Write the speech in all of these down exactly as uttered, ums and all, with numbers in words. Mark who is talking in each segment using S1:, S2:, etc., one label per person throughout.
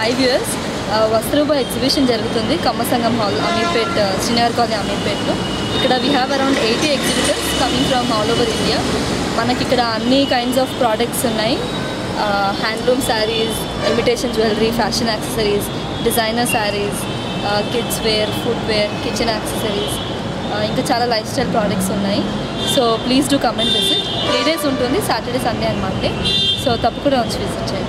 S1: Hi viewers, వస్త్రూబ exhibition జరుగుతుంది Kammasangam hall, Ameerpet, Srinagar colony, అమీర్పేట్లో. ఇక్కడ we have around eighty exhibitors coming from all over India. మనకి ఇక్కడ అన్ని కైండ్స్ ఆఫ్ ప్రోడక్ట్స్ ఉన్నాయి. Handloom saris, imitation jewellery, fashion accessories, designer saris, kids wear, food wear, kitchen accessories, ఇంకా చాలా లైఫ్ స్టైల్ ప్రోడక్ట్స్ ఉన్నాయి. So please do come and visit. Three days ఉంటుంది, Saturday, Sunday and Monday. So తప్పకుండా వచ్చి visit చేయండి.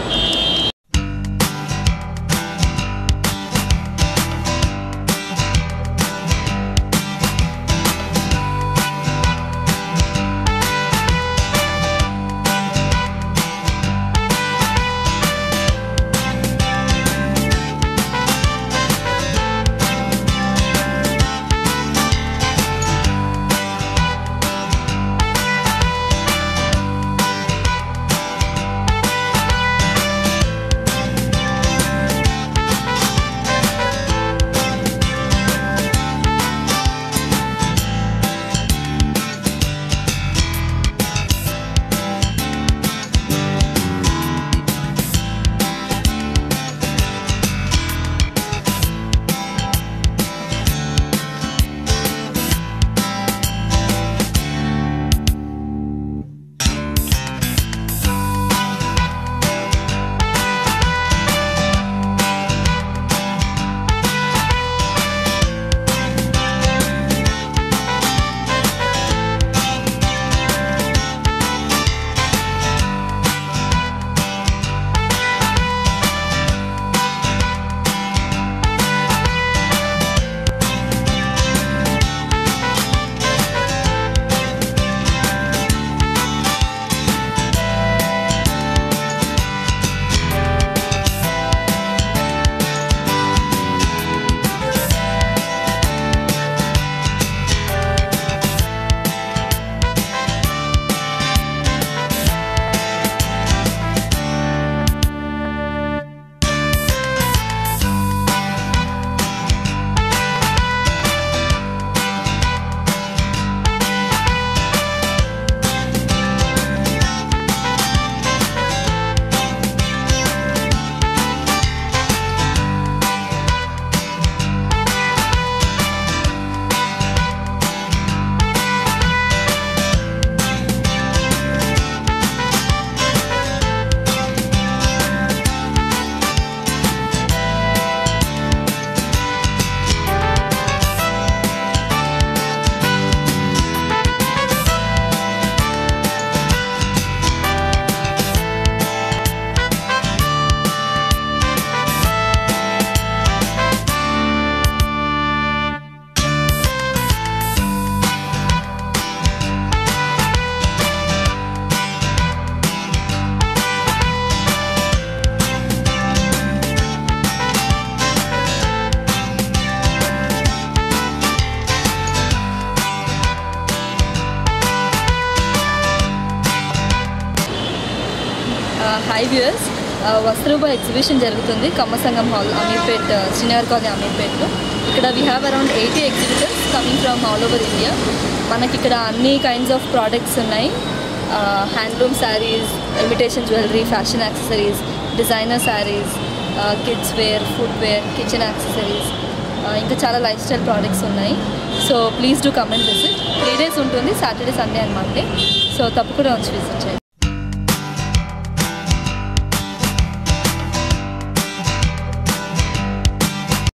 S1: Hi viewers, వస్త్రూబ exhibition జరుగుతుంది Kammasangam hall, Ameerpet, Srinagar colony, అమీర్పేట్లో. ఇక్కడ we have around eighty exhibitors coming from all over India. మనకి ఇక్కడ అన్ని కైండ్స్ ఆఫ్ ప్రోడక్ట్స్ ఉన్నాయి. Handloom saris, imitation jewellery, fashion accessories, designer saris, kids wear, food wear, kitchen accessories, ఇంకా చాలా లైఫ్ స్టైల్ ప్రోడక్ట్స్ ఉన్నాయి. So please do come and visit. Three days ఉంటుంది, Saturday, Sunday and Monday. So తప్పకుండా వచ్చి visit చేయండి.